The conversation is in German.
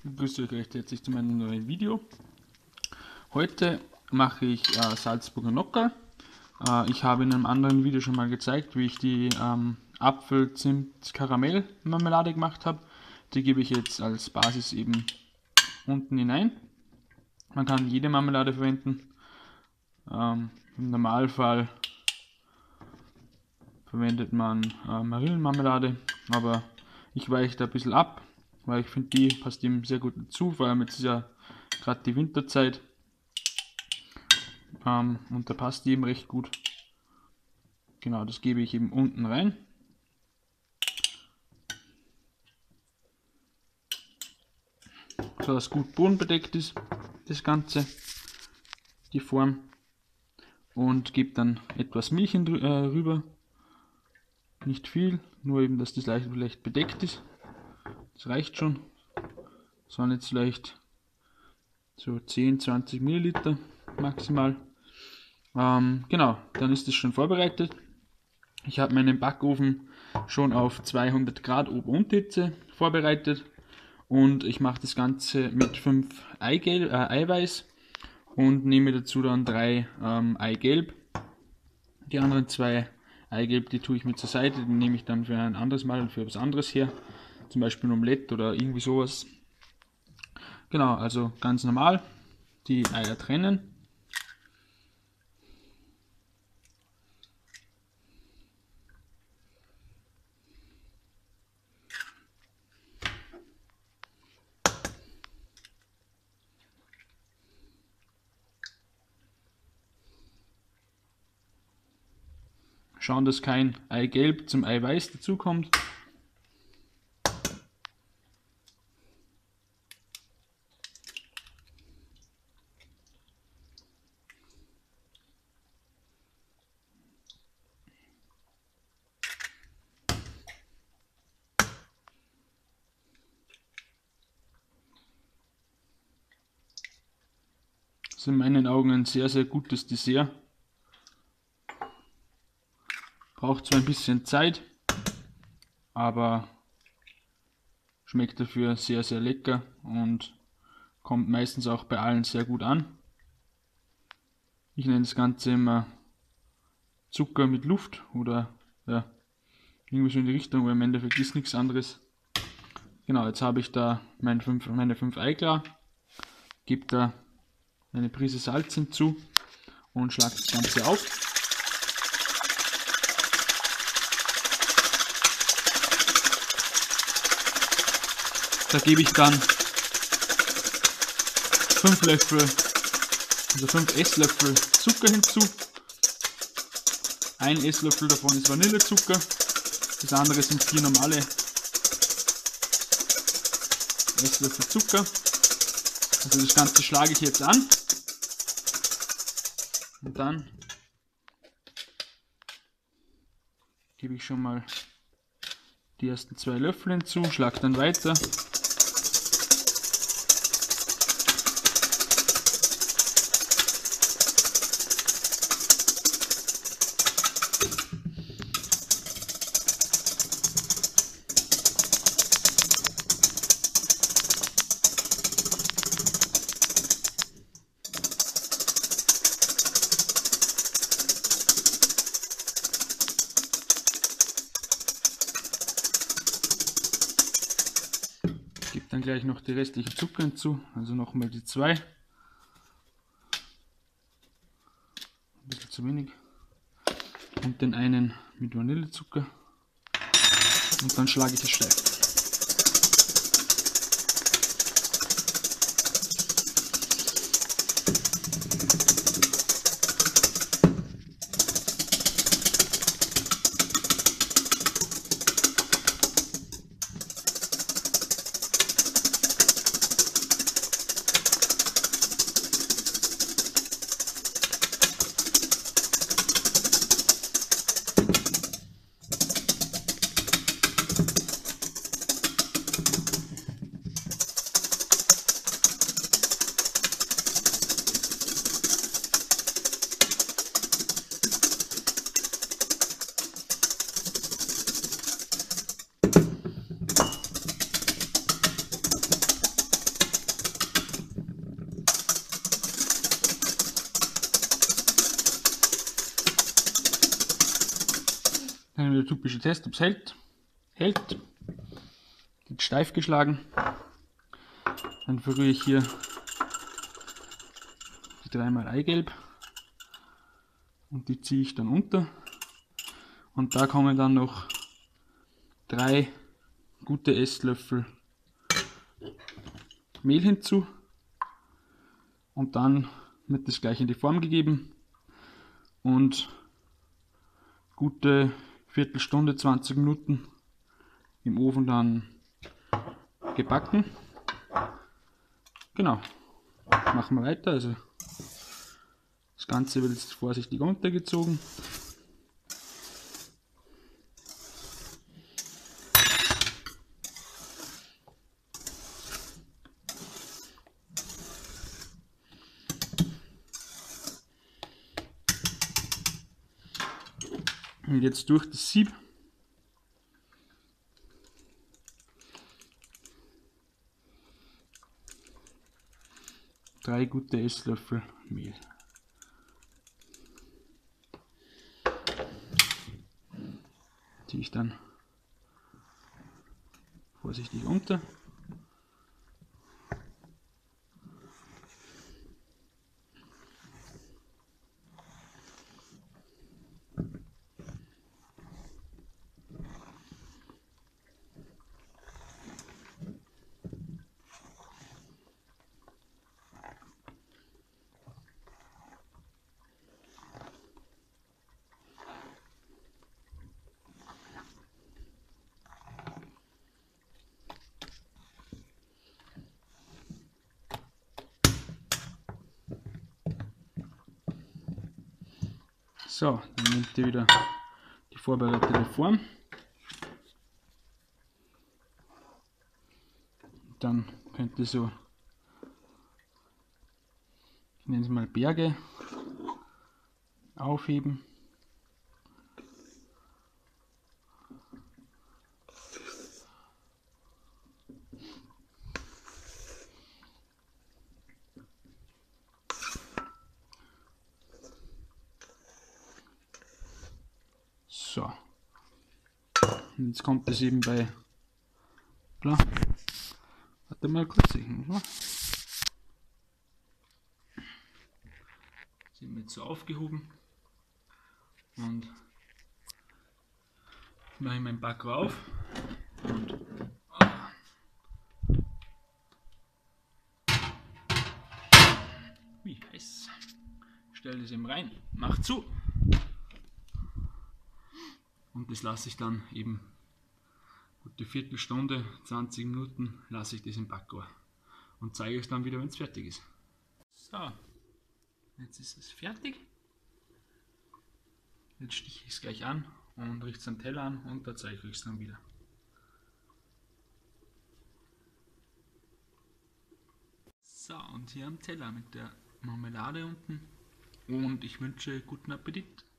Ich begrüße euch recht herzlich zu meinem neuen Video. Heute mache ich Salzburger Nockerl. Ich habe in einem anderen Video schon mal gezeigt, wie ich die Apfel-Zimt-Karamell-Marmelade gemacht habe. Die gebe ich jetzt als Basis eben unten hinein. Man kann jede Marmelade verwenden. Im Normalfall verwendet man Marillenmarmelade, aber ich weiche da ein bisschen ab, weil ich finde, die passt ihm sehr gut dazu, vor allem jetzt ist ja gerade die Winterzeit und da passt die eben recht gut. Genau, das gebe ich eben unten rein. So dass gut bodenbedeckt ist, das Ganze, die Form, und gebe dann etwas Milch rüber. Nicht viel, nur eben, dass das leicht bedeckt ist. Das reicht schon. Das waren jetzt vielleicht so 10-20 Milliliter maximal. Genau, dann ist es schon vorbereitet. Ich habe meinen Backofen schon auf 200 Grad Ober-Unterhitze vorbereitet und ich mache das Ganze mit 5 Eiweiß und nehme dazu dann 3 Eigelb. Die anderen 2 Eigelb, die tue ich mir zur Seite, die nehme ich dann für ein anderes Mal und für etwas anderes her, zum Beispiel ein Omelett oder irgendwie sowas. Genau, also ganz normal die Eier trennen. Schauen, dass kein Eigelb zum Eiweiß dazukommt. Das ist in meinen Augen ein sehr, sehr gutes Dessert. Braucht zwar ein bisschen Zeit, aber schmeckt dafür sehr, sehr lecker und kommt meistens auch bei allen sehr gut an. Ich nenne das Ganze immer Zucker mit Luft oder ja, irgendwie so in die Richtung, weil im Endeffekt ist nichts anderes. Genau, jetzt habe ich da meine 5 Ei klar, gebe da eine Prise Salz hinzu und schlage das Ganze auf. Da gebe ich dann 5 Löffel, also 5 Esslöffel Zucker hinzu. Ein Esslöffel davon ist Vanillezucker, das andere sind 4 normale Esslöffel Zucker. Also das Ganze schlage ich jetzt an und dann gebe ich schon mal die ersten 2 Löffel hinzu, schlage dann weiter. Dann gleich noch die restliche Zucker hinzu, also nochmal die 2. Ein bisschen zu wenig. Und den einen mit Vanillezucker. Und dann schlage ich es steif. Dann der typische Test, ob es hält. Hält. Wird steif geschlagen. Dann verrühre ich hier die 3-mal Eigelb und die ziehe ich dann unter. Und da kommen dann noch 3 gute Esslöffel Mehl hinzu. Und dann wird das gleich in die Form gegeben und gute Viertelstunde, 20 Minuten im Ofen dann gebacken. Genau, machen wir weiter. Also das Ganze wird jetzt vorsichtig untergezogen. Und jetzt durch das Sieb drei gute Esslöffel Mehl. Ziehe ich dann vorsichtig unter. So, dann nehmt ihr wieder die vorbereitete Form. Dann könnt ihr so, ich nenne es mal Berge, aufheben. So, und jetzt kommt es eben bei, klar, warte mal kurz, sind wir jetzt so aufgehoben und mache ich meinen Backer auf und wie heiß, stelle es eben rein, mach zu. Und das lasse ich dann eben gute Viertelstunde, 20 Minuten lasse ich das im Backrohr und zeige euch dann wieder, wenn es fertig ist. So, jetzt ist es fertig. Jetzt stiche ich es gleich an und richte es am Teller an und da zeige ich euch es dann wieder. So, und hier am Teller mit der Marmelade unten und ich wünsche guten Appetit.